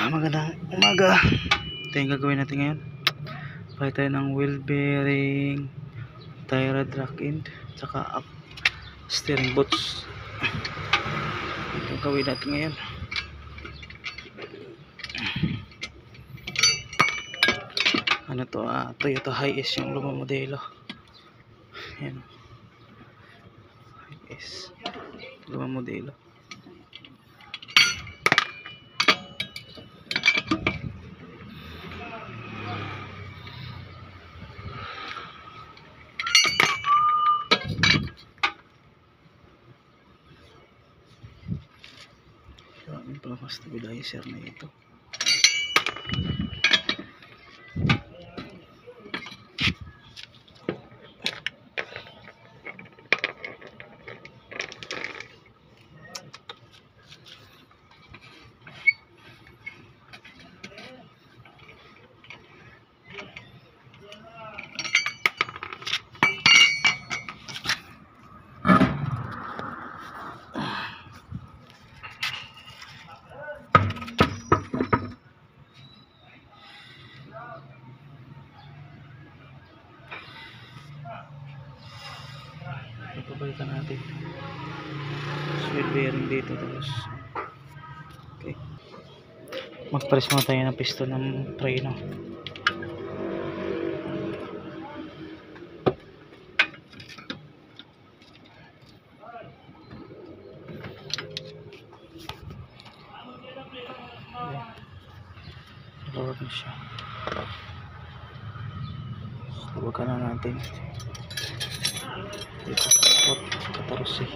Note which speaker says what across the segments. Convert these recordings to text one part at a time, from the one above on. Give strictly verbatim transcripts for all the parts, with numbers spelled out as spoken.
Speaker 1: Magandang umaga. Ito yung gagawin natin ngayon. Palit tayo ng wheel bearing, tie rod rack end, saka up steering bolts. Ito yung gagawin natin ngayon. Ano to? Ah, Toyota Hiace yung lumang modelo. Ayan. Hiace. Lumang modelo. Yung pala stabilizer na ito. Ipabalikan natin wheel bearing dito, tapos okay, magpares muna tayo ng piston ng preno. Lower na siya. Tawagan na natin dito sa katarosi.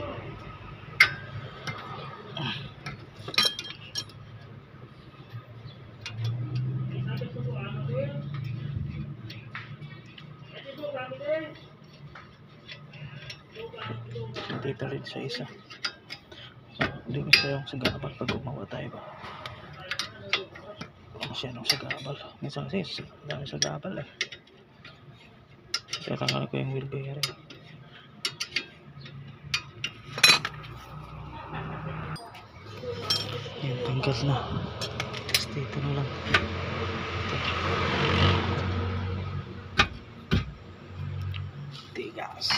Speaker 1: Dito rin sa isa. Hindi mo siya yung sagabal pag gumawa tayo ba. Masyadong sagabal. Minsan kasi dami sagabal eh. Kaya tanggal ko yung wheel bearing. Yan, tanggal na. Basta ito na lang. Tigas.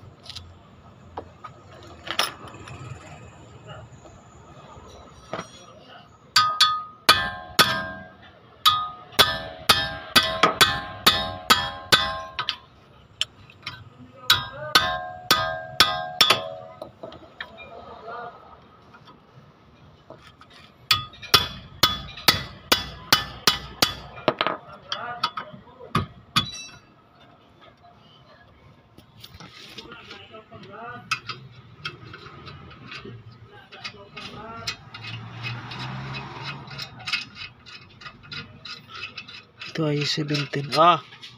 Speaker 1: Ito ay seventeen. Ah!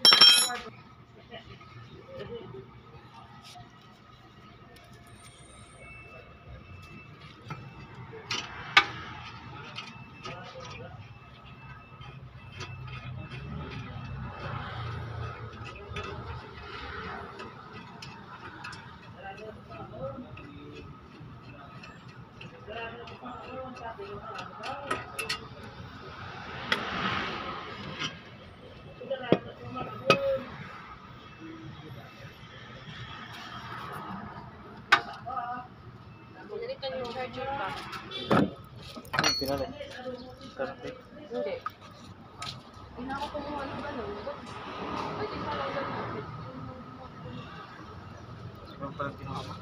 Speaker 1: Ang pinalay. Karate.
Speaker 2: Hindi. Hindi ako kumuha ng gano'n. Pwede pa lang gano'n.
Speaker 1: Ang palang pinaka.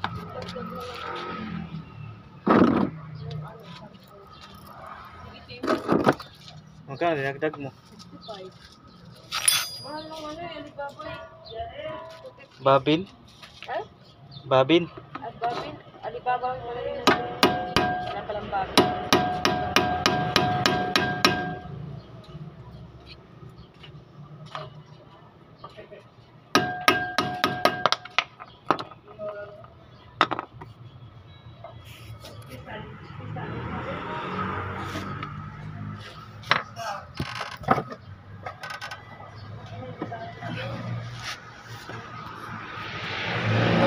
Speaker 1: Magkano dinagdag mo?
Speaker 2: sixty-five. Mahal ng ano eh, Alibaba eh.
Speaker 1: Babin?
Speaker 2: Eh?
Speaker 1: Babin?
Speaker 2: At Babin? Alibaba ang wala yun. Wala palang Babin.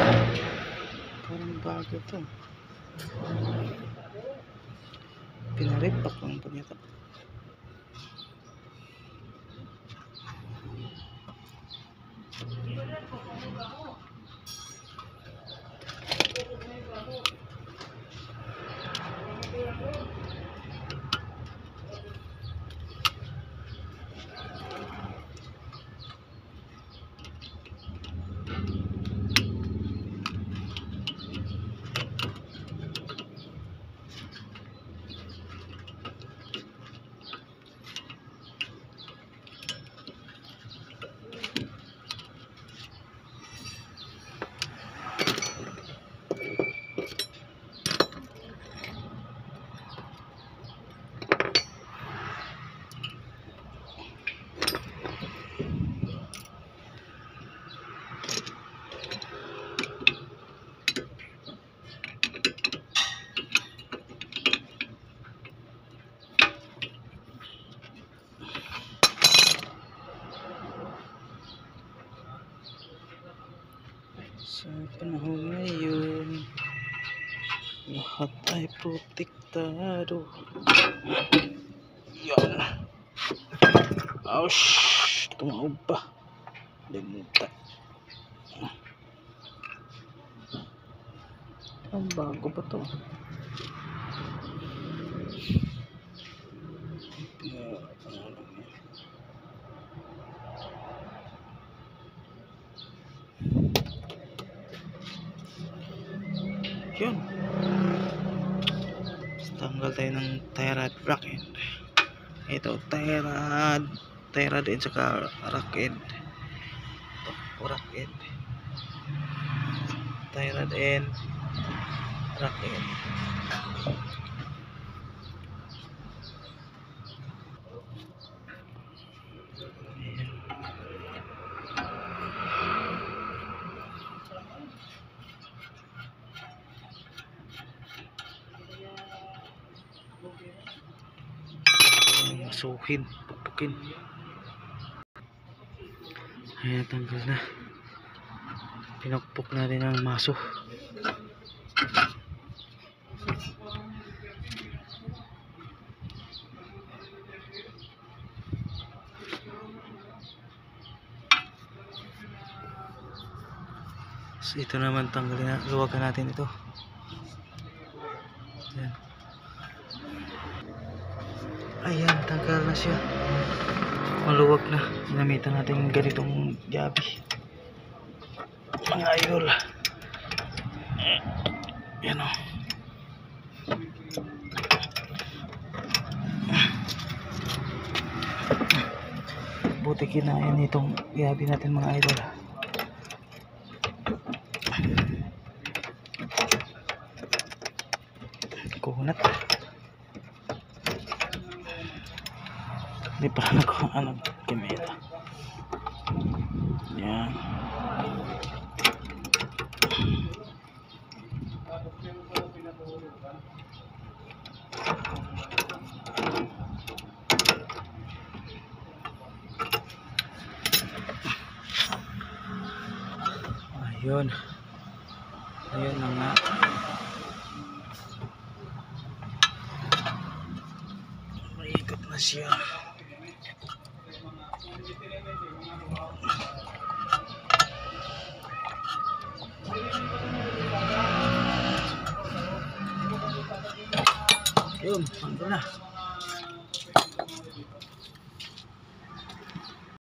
Speaker 1: Parang bago to. Pinag Sa panahon ngayon, lahat ay protektado. Yan. Ouch! Tumaob pa. Limutan. Ang bago pa to. Yun. Tanggal tayo ng tie rod rack end. Ito tie rod, tie rod end saka rack end. Ito rack end. Tie rod end, rack end. Masuhin, pupukin. Ayan, tanggal na. Pinukpok na rin ang maso. So, ito naman tanggalin na, luwagan natin ito. Ayan. Ayan, tanggal na siya. Maluwag na. Ginamitan natin ganitong jabi. Mga idol. Yan o. Buti kinain itong jabi natin mga idol. Kunat. Hindi pa ako ano kimita. Yan. Ayun. Ayun na nga. Maikot na siya. Yun, ando na.